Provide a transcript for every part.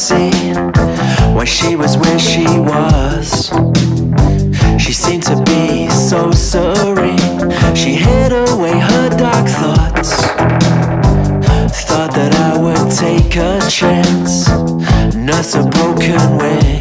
see why she was where she was. She seemed to be so serene. She hid away her dark thoughts. Thought that I would take a chance, nurse a broken wing.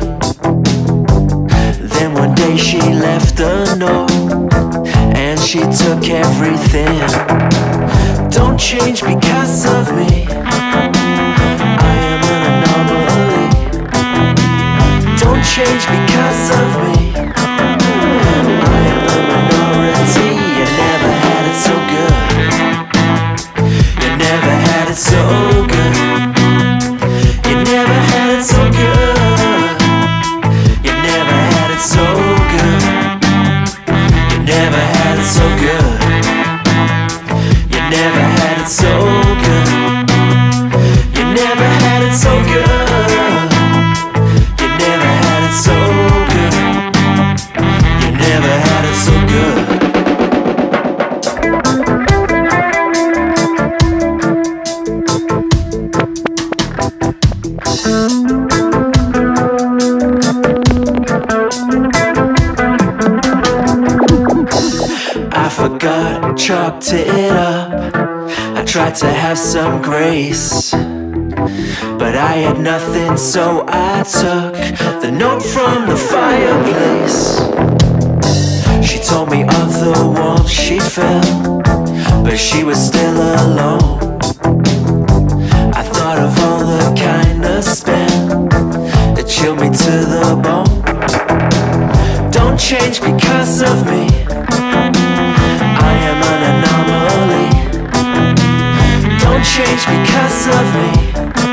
Then one day she left a note, and she took everything. Don't change because of me, I am an anomaly. Don't change because of me, I am the minority. You never had it so good, you never had it so good, you never had it so good, you never had it so good, you never had it so good, you never had it so good, you never had it so good, you never had it so good, you never had it so good. I forgot, chalked it up. I tried to have some grace, but I had nothing, so I took the note from the fireplace. She told me of the warmth she felt, but she was still alone. I thought of all the kindness spent, it chilled me to the bone. Don't change because of me, I am an anomaly. Don't change because of me,